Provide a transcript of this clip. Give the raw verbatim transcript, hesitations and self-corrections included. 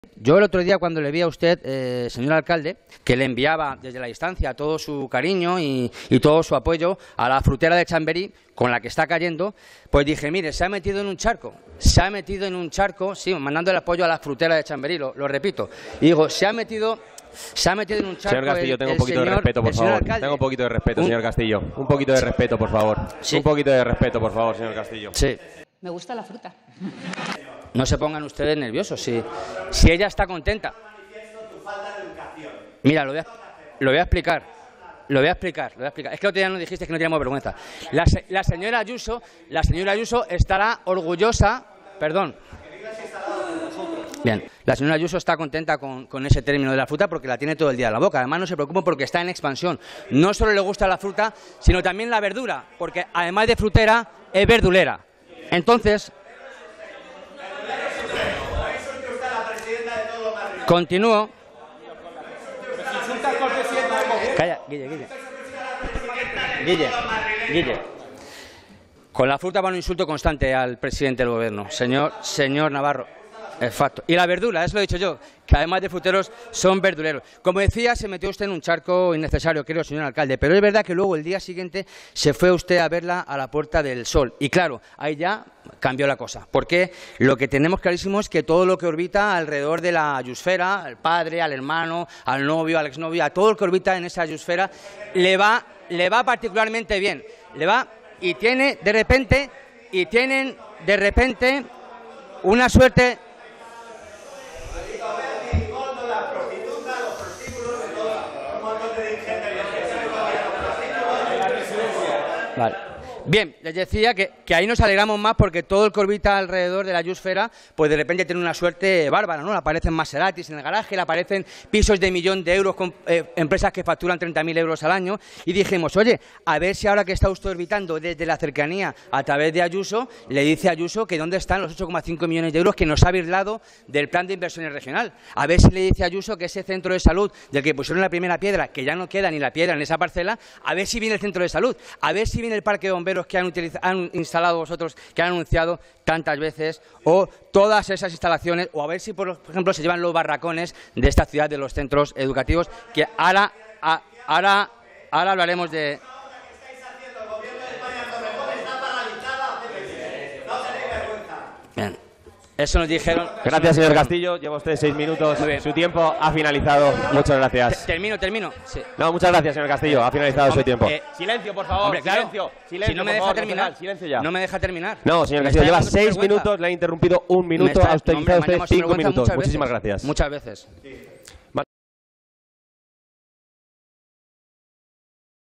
Yo el otro día cuando le vi a usted, eh, señor alcalde, que le enviaba desde la distancia todo su cariño y, y todo su apoyo a la frutera de Chamberí, con la que está cayendo, pues dije, mire, se ha metido en un charco, se ha metido en un charco, sí, mandando el apoyo a la frutera de Chamberí, lo, lo repito. Y digo, se ha metido... Se ha metido en un charco. Señor Castillo, el, tengo el un poquito señor, de respeto, por favor. Alcalde. Tengo un poquito de respeto, un... señor Castillo. Un poquito de respeto, por favor. Sí. Un poquito de respeto, por favor, señor Castillo. Sí. Me gusta la fruta. No se pongan ustedes nerviosos. Si, si ella está contenta. Mira, lo voy a, lo voy a explicar. Lo voy a explicar, lo voy a explicar. Es que el otro día nos dijiste que no teníamos vergüenza. La, la señora Ayuso, la señora Ayuso estará orgullosa, perdón. Bien, la señora Ayuso está contenta con, con ese término de la fruta porque la tiene todo el día en la boca. Además no se preocupa porque está en expansión. No solo le gusta la fruta, sino también la verdura, porque además de frutera, es verdulera. Entonces, continúo. Calla, Guille, Guille. Guille, Guille. Con la fruta va un insulto constante al presidente del gobierno, señor, señor Navarro. Exacto. Y la verdura, eso lo he dicho yo, que además de fruteros son verduleros. Como decía, se metió usted en un charco innecesario, creo, señor alcalde, pero es verdad que luego el día siguiente se fue usted a verla a la Puerta del Sol. Y claro, ahí ya cambió la cosa, porque lo que tenemos clarísimo es que todo lo que orbita alrededor de la ayusfera, al padre, al hermano, al novio, al exnovio, a todo lo que orbita en esa ayusfera, le va, le va particularmente bien. Le va y tiene de repente, y tienen de repente una suerte... Vale. Bien, les decía que, que ahí nos alegramos más porque todo el que orbita alrededor de la ayusfera, pues de repente tiene una suerte bárbara, ¿no? Le aparecen Maseratis en el garaje, le aparecen pisos de millón de euros con eh, empresas que facturan treinta mil euros al año y dijimos, oye, a ver si ahora que está usted orbitando desde la cercanía a través de Ayuso, le dice a Ayuso que dónde están los ocho coma cinco millones de euros que nos ha birlado del plan de inversiones regional. A ver si le dice a Ayuso que ese centro de salud del que pusieron la primera piedra, que ya no queda ni la piedra en esa parcela, a ver si viene el centro de salud, a ver si viene el parque de bomberos que han, han instalado vosotros, que han anunciado tantas veces, o todas esas instalaciones, o a ver si, por ejemplo, se llevan los barracones de esta ciudad de los centros educativos, que ahora, a, ahora, ahora hablaremos de... Bien. Eso nos dijeron... Gracias, señor Castillo. Lleva usted seis minutos. Su tiempo ha finalizado. Muchas gracias. Termino, termino. Sí. No, muchas gracias, señor Castillo. Ha finalizado Hombre, su tiempo. Eh, silencio, por favor. Hombre, claro. Silencio. Silencio, Si no me por deja favor, terminar. concejal, silencio ya. No me deja terminar. No, señor Me Castillo, está lleva dando seis vergüenza. minutos. Le ha interrumpido un Me minuto. está- Ha utilizado hombre, me usted llama cinco sinvergüenza minutos. muchas Muchísimas veces. gracias. Muchas veces.